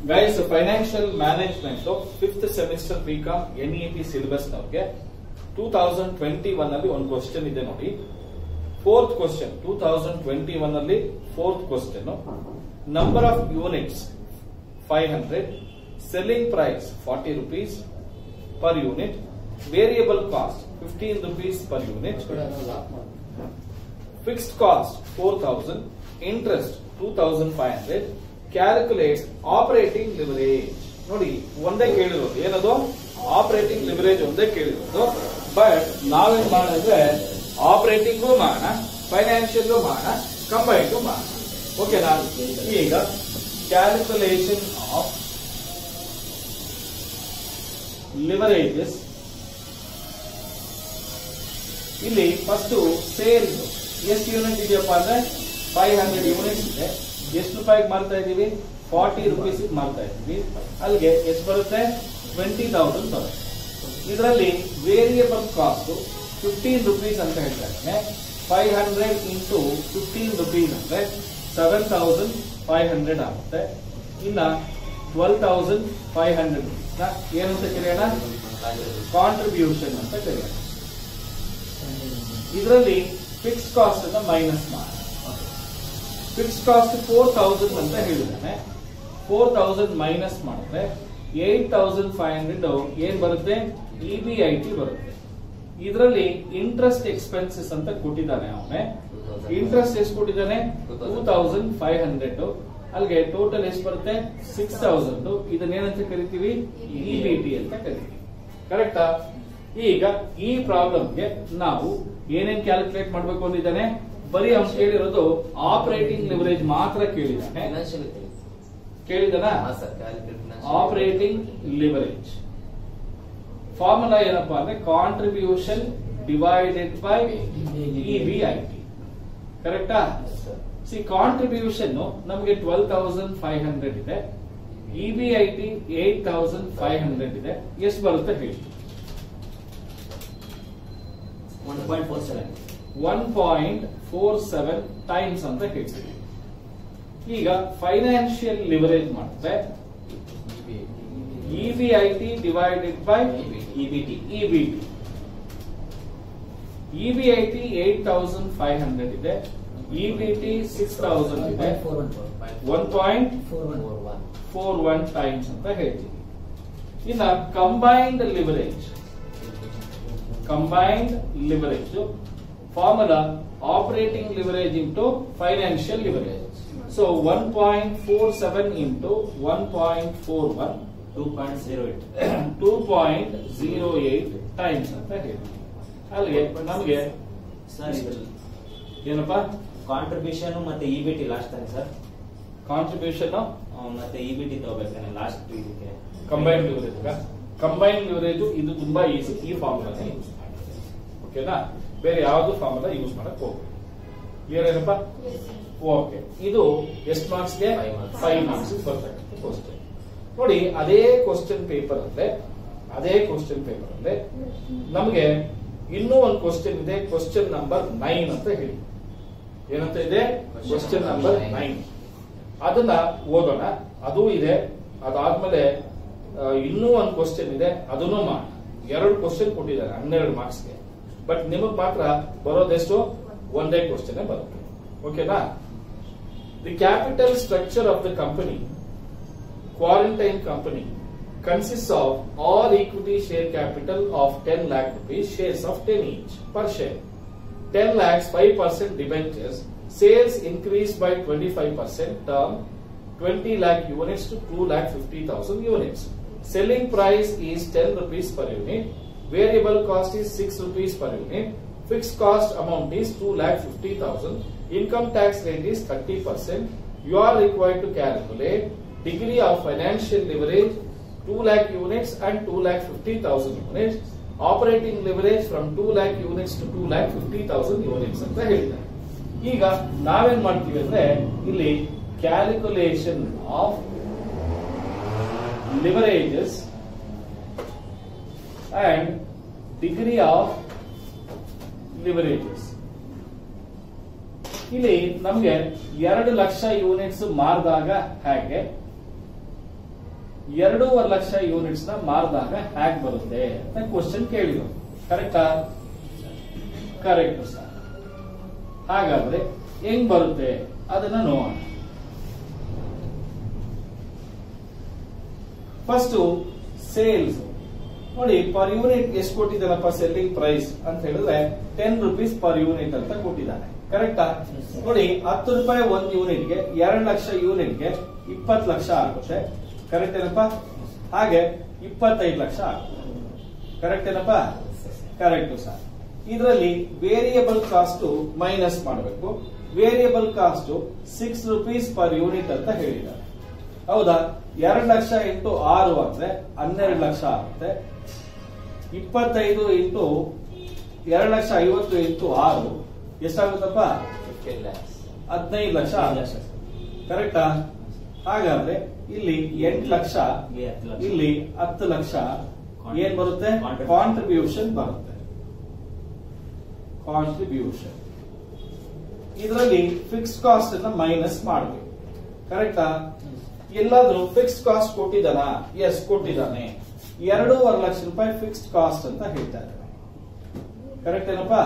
Guys, financial management 5th semester BCom NEP syllabus ನವರಿಗೆ 2021 ಅಲ್ಲಿ ಒಂದು ಕ್ವಶನ್ ಇದೆ ನೋಡಿ. 4th ಕ್ವಶನ್ 2021 ಅಲ್ಲಿ 4th question. Number of units 500, selling price 40 rupees per unit, variable cost 15 rupees per unit, fixed cost 4000, interest 2500, calculate operating leverage. ನೋಡಿ, ಒಂದೇ ಕೇಳಿರೋದು ಏನದು, operating leverage ಒಂದೇ ಕೇಳಿರೋದು. ಬಟ್ ನಾವೇನ್ ಮಾಡಿದ್ರೆ ಆಪರೇಟಿಂಗು ಮಾಡೋಣ, ಫೈನಾನ್ಷಿಯಲ್ ಮಾಡೋಣ, ಕಂಬೈಂಡ್ ಮಾಡೋಣ. ಓಕೆನಾ? ಈಗ ಕ್ಯಾಲ್ಕುಲೇಷನ್ ಆಫ್ ಲಿವರೇಜಸ್. ಇಲ್ಲಿ ಫಸ್ಟ್ ಸೇಲ್ಸ್ ಎಷ್ಟು ಯೂನಿಟ್ ಇದೆಯಪ್ಪ ಅಂದ್ರೆ 500 ಯೂನಿಟ್ಸ್ ಇದೆ. ಎಷ್ಟು ರೂಪಾಯಿಗೆ ಮಾರ್ತಾ ಇದೀವಿ? 40 rupees ಮಾರ್ತಾ ಇದೀವಿ. ಅಲ್ಲಿಗೆ ಎಷ್ಟು ಬರುತ್ತೆ? 20,000 ಬರುತ್ತೆ. ಇದರಲ್ಲಿ ವೇರಿಯಬಲ್ ಕಾಸ್ಟ್ 15 rupees ಅಂತ ಹೇಳ್ತಾರೆ. 500 into 15 rupees ಅಂದ್ರೆ 7,500 ಆಗುತ್ತೆ. ಇನ್ನ 12,500 ಏನಂತ ಕರೆಯೋಣ? ಕಾಂಟ್ರಿಬ್ಯೂಷನ್ ಅಂತ ಕರೆಯೋಣ. ಇದರಲ್ಲಿ ಫಿಕ್ಸ್ ಕಾಸ್ಟ್ ಅನ್ನ ಮೈನಸ್ ಮಾಡಿ. ಫಿಕ್ಸ್ ಕಾಸ್ಟ್ 4,000 ಅಂತ ಹೇಳಿದಾನೆ. 4,000 ಮೈನಸ್ ಮಾಡಿದ್ರೆ 8,500 ಏನ್ ಬರುತ್ತೆ? EBIT ಬರುತ್ತೆ. ಇದರಲ್ಲಿ ಇಂಟ್ರೆಸ್ಟ್ ಎಕ್ಸ್ಪೆನ್ಸಸ್ ಅಂತ ಕೊಟ್ಟಿದ್ದಾನೆ ಅವನೇ. ಇಂಟ್ರೆಸ್ಟ್ ಎಷ್ಟು ಕೊಟ್ಟಿದ್ದಾನೆ? 2,500. ಅಲ್ಲಿಗೆ ಟೋಟಲ್ ಎಷ್ಟು ಬರುತ್ತೆ? 6,000. ಇದನ್ನೇನಂತ ಕರಿತೀವಿ? EBT ಅಂತ ಕರಿತೀವಿ. ಕರೆಕ್ಟಾ? ಈಗ ಈ ಪ್ರಾಬ್ಲಮ್ಗೆ ನಾವು ಏನೇನ್ ಕ್ಯಾಲ್ಕುಲೇಟ್ ಮಾಡಬೇಕು ಅಂದಿದ್ದಾನೆ? ಬರೀ ಅವ್ನು ಕೇಳಿರೋದು ಆಪರೇಟಿಂಗ್ ಲಿವರೇಜ್ ಮಾತ್ರ ಕೇಳಿದಾನೆ. ಆಪರೇಟಿಂಗ್ ಲಿವರೇಜ್ ಫಾರ್ಮುಲಾ ಏನಪ್ಪಾ ಅಂದ್ರೆ ಕಾಂಟ್ರಿಬ್ಯೂಷನ್ ಡಿವೈಡೆಡ್ ಬೈ EBIT. ಕರೆಕ್ಟಾ? ಸಿ, ಕಾಂಟ್ರಿಬ್ಯೂಷನ್ ನಮಗೆ 12,500 ಇದೆ, EBIT 8,500 ಇದೆ. ಎಷ್ಟು ಬರುತ್ತೆ ಹೇಳಿ? 1.47 ಟೈಮ್ಸ್ ಅಂತ ಹೇಳ್ತೀವಿ. ಈಗ ಫೈನಾನ್ಷಿಯಲ್ ಲಿವರೇಜ್ ಮಾಡಿದ್ರೆ EBIT divided by EBT. EBIT 8,500 ಇದೆ, EBT 6,000 ಇದೆ. 1.41 ಟೈಮ್ಸ್ ಅಂತ ಹೇಳ್ತೀವಿ. ಇನ್ನ combined leverage formula operating leverage into financial leverage. So 1.47 into 1.41 2.08 times ಅಂತ ಹೇಳ್ತೀವಿ. ಅಲ್ಲಿಗೆ ನಮಗೆ ಏನಪ್ಪಾ? ಕಾಂಟ್ರಿಬ್ಯೂಷನ್ ಮತ್ತೆ EBT ಲಾಸ್ಟ್ ತಾನೆ ಸರ್? ಕಾಂಟ್ರಿಬ್ಯೂಷನ್ ಮತ್ತೆ EBT ತಗೋಬೇಕಾನೆ ಲಾಸ್ಟ್ ಇದಕ್ಕೆ ಕಂಬೈನ್ಡ್ ಲಿವರೇಜ್. ಇದು ತುಂಬಾ ಈಸಿ. ಈ ಫಾರ್ಮುಲಾ ಯೂಸ್ ಮಾಡಿ. ಓಕೆನಾ? ಬೇರೆ ಯಾವ್ದು ಫಾರ್ಮುಲಾ ಯೂಸ್ ಮಾಡಕ್ ಹೋಗ್ಬೇಕು. ಕ್ಲಿಯರ್ ಏನಪ್ಪಾ? ಓಕೆ. ಇದು ಎಷ್ಟು ಮಾರ್ಕ್ಸ್ಗೆ? 5 ಮಾರ್ಕ್ಸ್ ಬರ್ತಕ್ಕಂಥ ಕ್ವಶನ್. ನೋಡಿ, ಅದೇ ಕ್ವಶನ್ ಪೇಪರ್ ಅಲ್ಲೇ ನಮಗೆ ಇನ್ನೂ ಒಂದು ಕ್ವಶನ್ ಇದೆ. ಕ್ವಶನ್ ನಂಬರ್ 9 ಅಂತ ಹೇಳಿ. ಏನಂತ ಇದೆ? Question number 9. ಅದನ್ನ ಓದೋಣ. ಅದು ಇದೆ. ಅದಾದ್ಮೇಲೆ ಇನ್ನೂ ಒಂದು ಕ್ವಶನ್ ಇದೆ, ಅದನ್ನು ಮಾಡೋಣ. 2 ಕ್ವಶನ್ ಕೊಟ್ಟಿದ್ದಾರೆ 12 ಮಾರ್ಕ್ಸ್ಗೆ. ಬಟ್ ನಿಮಗ್ ಮಾತ್ರ ಬರೋದೆಷ್ಟು? ಒಂದೇ ಕ್ವಶನ್ ಬರುತ್ತೆ. ಓಕೆನಾ? The capital structure of the company, quarantine company, consists of all equity share capital of 10 lakh rupees, shares of 10 each per share. 10 lakhs 5% debentures, sales increased by 25%, term 20 lakh units to 2,50,000 units. Selling price is 10 rupees per unit. Variable cost is 6 rupees per unit. Fixed cost amount is 2,50,000. Income tax rate is 30%. You are required to calculate degree of financial leverage 2 lakh units and 2,50,000 units. Operating leverage from 2 lakh units to 2,50,000 units ಅಂತ ಹೇಳಿದ್ದಾರೆ. ಈಗ ನಾವೇನ್ ಮಾಡ್ತೀವಿ ಅಂದ್ರೆ ಇಲ್ಲಿ calculation of leverages and degree of leverages. ಇಲ್ಲಿ ನಮಗೆ 2 lakh units ಮಾರಿದಾಗ ಹೇಗೆ, 2.5 ಲಕ್ಷ ಯೂನಿಟ್ಸ್ ನ ಮಾರಿದಾಗ ಹ್ಯಾಕ್ ಬರುತ್ತೆ ಅಂತ ಕ್ವಶನ್ ಕೇಳಿದ್ರು. ಕರೆಕ್ಟಾ? Correct sir. ಹಾಗಾದ್ರೆ ಹೆಂಗ್ ಬರುತ್ತೆ ಅದನ್ನ ನೋಡೋಣ. ಫಸ್ಟ್ ಸೇಲ್ಸ್ ನೋಡಿ, ಪರ್ ಯೂನಿಟ್ ಎಷ್ಟು ಕೊಟ್ಟಿದ್ದಾನಪ್ಪ ಸೆಲ್ಲಿಂಗ್ ಪ್ರೈಸ್ ಅಂತ ಹೇಳಿದ್ರೆ 10 rupees ಪರ್ ಯೂನಿಟ್ ಅಂತ ಕೊಟ್ಟಿದ್ದಾನೆ. ಕರೆಕ್ಟಾ? ನೋಡಿ 10 ರೂಪಾಯಿ ಒಂದು ಯೂನಿಟ್ಗೆ 2 ಲಕ್ಷ ಯೂನಿಟ್ಗೆ 20 ಲಕ್ಷ ಆಗುತ್ತೆ. ಕರೆಕ್ಟ್ ಏನಪ್ಪ? ಹಾಗೆ 25 ಲಕ್ಷ ಆಗುತ್ತೆ. ಕರೆಕ್ಟ್ ಏನಪ್ಪ? Correct sir. ಇದರಲ್ಲಿ ವೇರಿಯಬಲ್ ಕಾಸ್ಟ್ ಮೈನಸ್ ಮಾಡಬೇಕು. Variable cost 6 rupees per unit ಅಂತ ಹೇಳಿದ್ದಾರೆ. ಹೌದಾ? 2 ಲಕ್ಷ ಇಂಟು 6 ಅಂದ್ರೆ 12 ಲಕ್ಷ ಆಗುತ್ತೆ. 25 ಇಂಟು 2,50,000 ಇಂಟು 6 ಎಷ್ಟಾಗುತ್ತಪ್ಪ? 15 ಲಕ್ಷ ಆಗುತ್ತೆ. ಕರೆಕ್ಟಾ? ಹಾಗಾದ್ರೆ ಇಲ್ಲಿ 8 ಲಕ್ಷ, ಇಲ್ಲಿ 10 ಲಕ್ಷ ಏನ್ ಬರುತ್ತೆ? ಕಾಂಟ್ರಿಬ್ಯೂಷನ್ ಬರುತ್ತೆ. ಕಾಂಟ್ರಿಬ್ಯೂಷನ್. ಇದರಲ್ಲಿ ಫಿಕ್ಸ್ ಕಾಸ್ಟ್ ಅನ್ನ ಮೈನಸ್ ಮಾಡಬೇಕು. ಕರೆಕ್ಟಾ? ಎಲ್ಲಾದ್ರೂ ಫಿಕ್ಸ್ಡ್ ಕಾಸ್ಟ್ ಕೊಟ್ಟಿದ್ದಾನ? ಎಸ್ ಕೊಟ್ಟಿದ್ದಾನೆ. 2.5 ಲಕ್ಷ ರೂಪಾಯಿ ಫಿಕ್ಸ್ಡ್ ಕಾಸ್ಟ್ ಅಂತ ಹೇಳ್ತಾ ಇದ್ದಾನೆ. ಕರೆಕ್ಟ್ ಏನಪ್ಪಾ?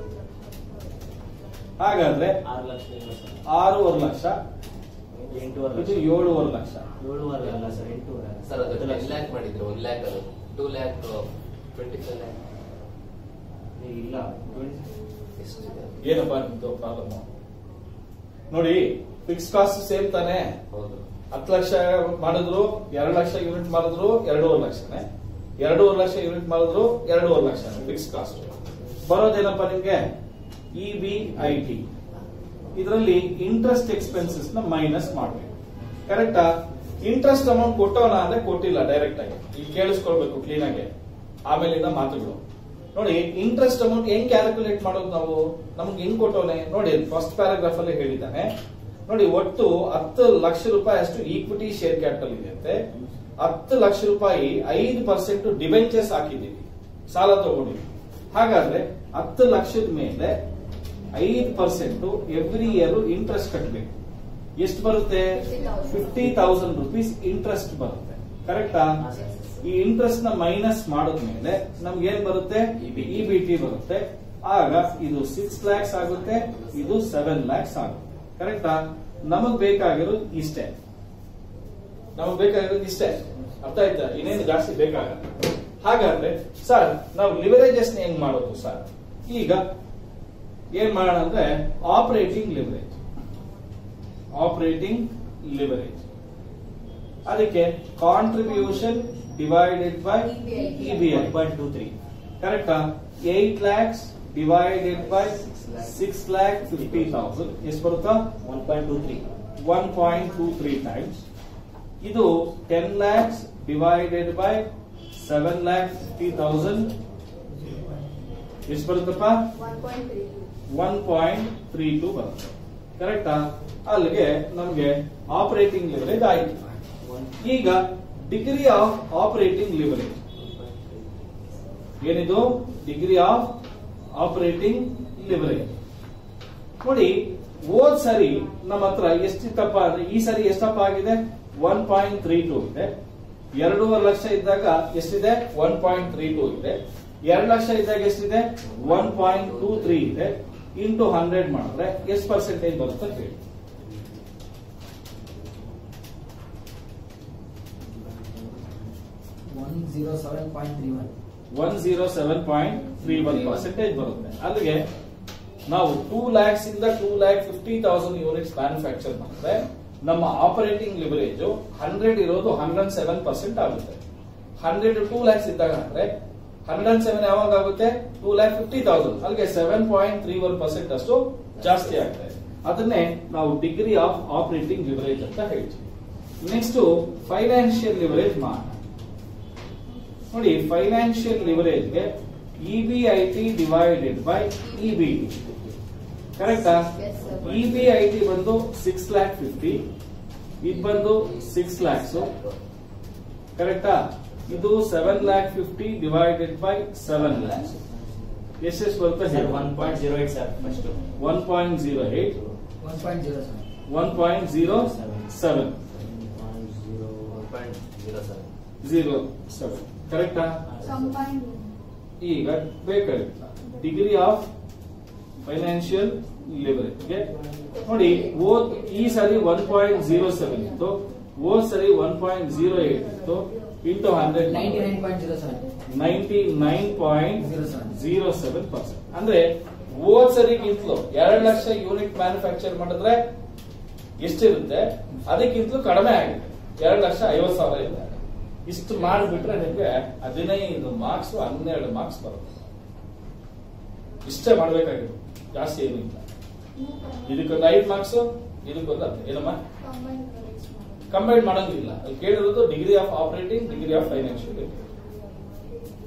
ಹಾಗಾದ್ರೆ 6.5 ಲಕ್ಷ, ಇದು 7.5 ಲಕ್ಷ. 7.5 ಅಲ್ಲ ಸರ್, 8.5 ಸರ್. ಅದು 10 lakh ಮಾಡಿದ್ರು, 1 lakh, ಅದು 2 lakh 25 lakh ಇಲ್ಲ. ಏನಪ್ಪಾ ನಿಮ್ದು ಪ್ರಾಬ್ಲಮ್? ನೋಡಿ, ಫಿಕ್ಸ್ ಕಾಸ್ಟ್ ಸೇಮ್ ತಾನೆ. ಹೌದು. 10 ಲಕ್ಷ ಮಾಡಿದ್ರು, 2 ಲಕ್ಷ ಯೂನಿಟ್ ಮಾಡಿದ್ರು 2.5 ಲಕ್ಷನೇ. 2.5 ಲಕ್ಷ ಯೂನಿಟ್ ಮಾಡಿದ್ರು 2.5 ಲಕ್ಷ ಫಿಕ್ಸ್ ಕಾಸ್ಟ್. ಬರೋದೇನಪ್ಪ ನಿಮ್ಗೆ? EBIT. ಇದರಲ್ಲಿ ಇಂಟ್ರೆಸ್ಟ್ ಎಕ್ಸ್ಪೆನ್ಸಸ್ ನ ಮೈನಸ್ ಮಾಡಬೇಕು. ಕರೆಕ್ಟಾ? ಇಂಟ್ರೆಸ್ಟ್ ಅಮೌಂಟ್ ಕೊಟ್ಟವನ ಅಂದ್ರೆ ಕೊಟ್ಟಿಲ್ಲ, ಡೈರೆಕ್ಟ್ ಆಗಿ. ಈಗ ಕೇಳಿಸ್ಕೊಳ್ಬೇಕು ಕ್ಲೀನ್ ಆಗಿ, ಆಮೇಲಿಂದ ಮಾತುಗಳು. ನೋಡಿ, ಇಂಟ್ರೆಸ್ಟ್ ಅಮೌಂಟ್ ಹೆಂಗ್ ಕ್ಯಾಲ್ಕುಲೇಟ್ ಮಾಡೋದು ನಾವು? ನಮ್ಗೆ ಹೆಂಗ್ ಕೊಟ್ಟವನೆ ನೋಡಿ, ಫಸ್ಟ್ ಪ್ಯಾರಾಗ್ರಾಫ್ ಅಲ್ಲಿ ಹೇಳಿದ್ದಾನೆ. ನೋಡಿ, ಒಟ್ಟು 10 ಲಕ್ಷ ರೂಪಾಯಿ ಅಷ್ಟು ಈಕ್ವಿಟಿ ಶೇರ್ ಕ್ಯಾಪಿಟಲ್ ಇದೆ ಅಂತೆ. 10 ಲಕ್ಷ ರೂಪಾಯಿ 5% ಡಿಬೆಂಚರ್ಸ್ ಹಾಕಿದ್ದೀವಿ, ಸಾಲ ತಗೊಂಡಿವಿ. ಹಾಗಾದ್ರೆ 10 ಲಕ್ಷದ ಮೇಲೆ 5% ಎವ್ರಿ ಇಯರ್ ಇಂಟ್ರೆಸ್ಟ್ ಕಟ್ಟಬೇಕು. ಎಷ್ಟು ಬರುತ್ತೆ? 50,000 rupees ಇಂಟ್ರೆಸ್ಟ್ ಬರುತ್ತೆ. ಕರೆಕ್ಟಾ? ಈ ಇಂಟ್ರೆಸ್ಟ್ ನ ಮೈನಸ್ ಮಾಡಿದ್ಮೇಲೆ ನಮ್ಗೆ ಏನ್ ಬರುತ್ತೆ? EBT ಬರುತ್ತೆ. ಆಗ ಇದು 6 lakhs ಆಗುತ್ತೆ, ಇದು 7 lakhs ಆಗುತ್ತೆ. ಕರೆಕ್ಟಾ? ನಮಗ್ ಬೇಕಾಗಿರೋದು ಇಷ್ಟೇ. ನಮಗ್ ಬೇಕಾಗಿರೋದು ಇಷ್ಟೇ. ಅರ್ಥ ಆಯ್ತಾ? ಇನ್ನೇನು ಜಾಸ್ತಿ ಬೇಕಾಗಲ್ಲ. ಹಾಗಾದ್ರೆ ಸರ್, ನಾವು ಲಿವರೇಜಸ್ ಹೆಂಗ್ ಮಾಡೋದು ಸರ್? ಈಗ ಏನ್ ಮಾಡೋಣ ಅಂದ್ರೆ ಆಪರೇಟಿಂಗ್ ಲಿವರೇಜ್. ಆಪರೇಟಿಂಗ್ ಲಿವರೇಜ್ ಅದಕ್ಕೆ ಕಾಂಟ್ರಿಬ್ಯೂಷನ್ ಡಿವೈಡೆಡ್ ಬೈ EBI 1.23. ಕರೆಕ್ಟಾ? 8 lakhs ಡಿವೈಡೆಡ್ ಬೈ 6,50,000 ಎಷ್ಟು ಬರುತ್ತಾ? 1.23. 1.23 ಟೈಮ್ಸ್. ಇದು 10 lakhs ಡಿವೈಡೆಡ್ ಬೈ 7,50,000 ಎಷ್ಟು ಬರುತ್ತಪ್ಪ? 1.32 ಬರುತ್ತೆ. ಕರೆಕ್ಟಾ? ಅಲ್ಲಿಗೆ ನಮ್ಗೆ ಆಪರೇಟಿಂಗ್ ಲಿವರೇಜ್ ಆಯಿತು. ಈಗ ಡಿಗ್ರಿ ಆಫ್ ಆಪರೇಟಿಂಗ್ ಲಿವರೇಜ್ ಏನಿದು? Degree of operating leverage. ನೋಡಿ, ಹೋದ್ ಸರಿ ನಮ್ಮ ಹತ್ರ ಎಷ್ಟಿತ್ತಪ್ಪ ಅಂದ್ರೆ, ಈ ಸರಿ ಎಷ್ಟಪ್ಪ ಆಗಿದೆ? 1.32 ಇದೆ. 2.5 ಲಕ್ಷ ಇದ್ದಾಗ ಎಷ್ಟಿದೆ? 1.32 ಇದೆ. 2 ಲಕ್ಷ ಇದ್ದಾಗ ಎಷ್ಟಿದೆ? 1.23 ಇದೆ. ಇಂಟು 100 ಮಾಡಿದ್ರೆ ಎಷ್ಟು ಪರ್ಸೆಂಟೇಜ್ ಬರುತ್ತೆ ಹೇಳಿ? 107.31. 107.31% ಬರುತ್ತೆ. ಅಲ್ಲಿಗೆ ನಾವು 2 lakhs ಇಂದ 2,50,000 ಯೂನಿಟ್ಸ್ ಮ್ಯಾನುಫ್ಯಾಕ್ಚರ್ ಮಾಡಿದ್ರೆ ನಮ್ಮ ಆಪರೇಟಿಂಗ್ ಲಿವರೇಜ್ 100 ಇರೋದು 107% ಆಗುತ್ತೆ. 100 2 lakhs ಇದ್ದಾಗ ಅಂದ್ರೆ 107 ಯಾವಾಗ ಆಗುತ್ತೆ? 2,50,000. ಅಲ್ಲಿಗೆ 7.31% ಅಷ್ಟು ಜಾಸ್ತಿ ಆಗ್ತದೆ. ಅದನ್ನೇ ನಾವು ಡಿಗ್ರಿ ಆಫ್ ಆಪರೇಟಿಂಗ್ ಲಿವರೇಜ್ ಅಂತ ಹೇಳ್ತೀವಿ. ನೆಕ್ಸ್ಟ್ ಫೈನಾನ್ಷಿಯಲ್ ಲಿವರೇಜ್ ಮಾಡೋಣ. ನೋಡಿ, ಫೈನಾನ್ಷಿಯಲ್ ಲಿವರೇಜ್ಗೆ EBIT ಡಿವೈಡೆಡ್ ಬೈ EBT. ಕರೆಕ್ಟಾ? EBIT ಬಂದು 6,50,000, ಇದು ಬಂದು 6 lakhs. ಕರೆಕ್ಟಾ? ಇದು 7,50,000 ಡಿವೈಡೆಡ್ ಬೈ 7 lakhs. ಎಷ್ಟು ಬರುತ್ತೆ? 1.08 ಸರ್. ಫಸ್ಟ್ 1.08, 1.07. 1.07. 0.07 ಕರೆಕ್ಟಾ? Combined. ಈಗ ಬೇಕಾಗಿಲ್ಲ ಡಿಗ್ರಿ ಆಫ್ ಫೈನಾನ್ಷಿಯಲ್ ಲಿವರೇಜ್ಗೆ ನೋಡಿ, ಈ ಸಾರಿ 1.07 ಇತ್ತು, ಹೋದ್ ಸರಿ 1.08 ಇತ್ತು, ಇಂಟು 100 99.07. 99.07%. ಅಂದ್ರೆ ಹೋದ್ ಸರಿಗಿಂತಲೂ 2 ಲಕ್ಷ ಯೂನಿಟ್ ಮ್ಯಾನುಫ್ಯಾಕ್ಚರ್ ಮಾಡಿದ್ರೆ ಎಷ್ಟಿರುತ್ತೆ ಅದಕ್ಕಿಂತಲೂ ಕಡಿಮೆ ಆಗಿದೆ, 2,50,000 ಇದೆ. ಇಷ್ಟು ಮಾಡಿಬಿಟ್ರೆ ನಿಮಗೆ 15 ಮಾರ್ಕ್ಸ್ 12 ಮಾರ್ಕ್ಸ್ ಬರುತ್ತೆ. ಇಷ್ಟೇ ಮಾಡ್ಬೇಕಾಗಿತ್ತು, ಜಾಸ್ತಿ ಏನು ಇಲ್ಲ. ಇದಕ್ಕೊಂದು 5 ಮಾರ್ಕ್ಸ್, ಇದಕ್ಕೊಂದು 10. ಏನಮ್ಮ Combined credits model. ಕಂಬೈನ್ ಮಾಡಂಗಿಲ್ಲ. ಅಲ್ಲಿ ಕೇಳಿರೋದು degree of operating, degree of financial.